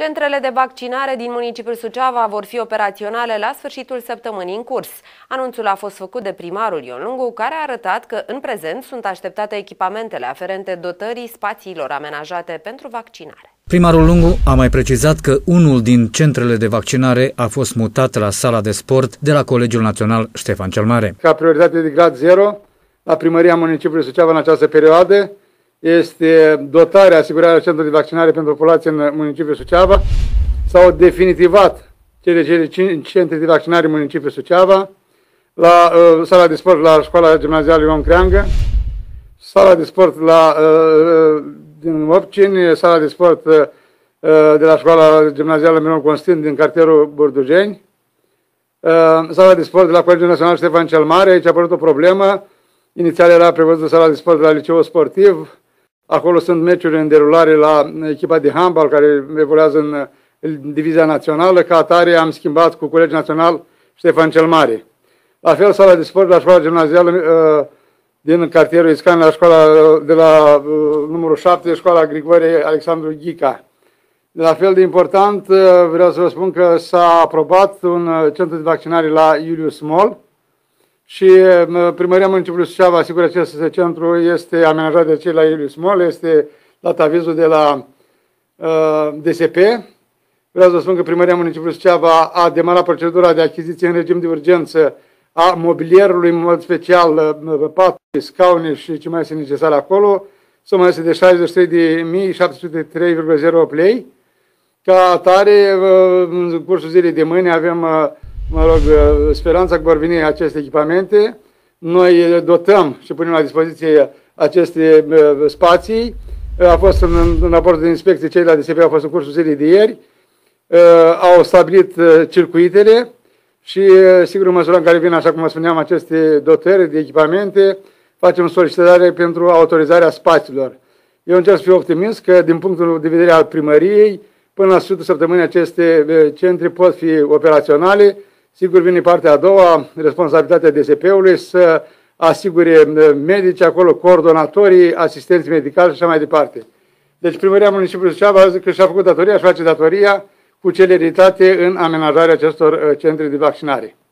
Centrele de vaccinare din municipiul Suceava vor fi operaționale la sfârșitul săptămânii în curs. Anunțul a fost făcut de primarul Ion Lungu, care a arătat că în prezent sunt așteptate echipamentele aferente dotării spațiilor amenajate pentru vaccinare. Primarul Lungu a mai precizat că unul din centrele de vaccinare a fost mutat la sala de sport de la Colegiul Național Ștefan cel Mare. Ca prioritate de grad 0 la primăria municipiului Suceava în această perioadă este dotarea, asigurarea centrului de vaccinare pentru populație în municipiul Suceava. S-au definitivat cele 5 centre de vaccinare în municipiul Suceava, la sala de sport la școala gimnazială Ion Creangă, sala de sport din Opcini, sala de sport de la școala gimnazială Miron Constin din cartierul Burdujeni, sala de sport de la Colegiul Național Ștefan cel Mare. Aici a apărut o problemă. Inițial era prevăzută sala de sport de la liceul sportiv. Acolo sunt meciuri în derulare la echipa de handbal care evoluează în divizia națională. Ca atare am schimbat cu Colegiul Național Ștefan cel Mare. La fel, sala de sport la școala gimnazială din cartierul Iscan, la școala de la numărul 7, școala Grigorie Alexandru Ghica. La fel de important, vreau să vă spun că s-a aprobat un centru de vaccinare la Iulius Mall și primăria municipiului Suceava asigură că acest centru este amenajat de cei la Iulius Mall, este dat avizul de la DSP. Vreau să vă spun că primăria municipiului Suceava a demarat procedura de achiziție în regim de urgență a mobilierului, în mod special paturi, scaune și ce mai este necesar acolo. Suma este de 63.703,08 lei. Ca atare, în cursul zilei de mâine avem, speranța că vor veni aceste echipamente. Noi dotăm și punem la dispoziție aceste spații. A fost în raportul de inspecție, cei la DSP au fost în cursul zilei de ieri. Au stabilit circuitele și, sigur, în măsura în care vin, așa cum vă spuneam, aceste dotări de echipamente, facem solicitare pentru autorizarea spațiilor. Eu încerc să fiu optimist că, din punctul de vedere al primăriei, până la sfârșitul săptămânii aceste centre pot fi operaționale. Sigur, vine partea a doua, responsabilitatea DSP-ului să asigure medici acolo, coordonatorii, asistenți medicali și așa mai departe. Deci primăria municipiului Suceava a zis că și-a făcut datoria, și face datoria cu celeritate în amenajarea acestor centre de vaccinare.